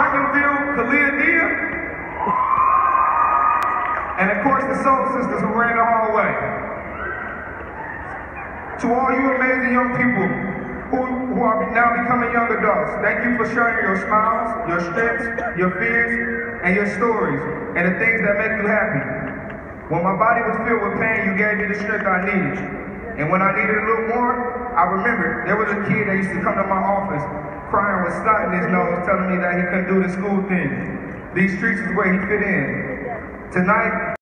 Arkenville, Kalia Dia, and of course the Soul Sisters who ran the hallway. To all you amazing young people who are now becoming young adults, thank you for sharing your smiles, your strengths, your fears, and your stories, and the things that make you happy. When my body was filled with pain, you gave me the strength I needed. And when I needed a little more, I remembered there was a kid that used to come to my office crying with snot in his nose, telling me that he couldn't do the school thing. These streets is where he fit in. Tonight,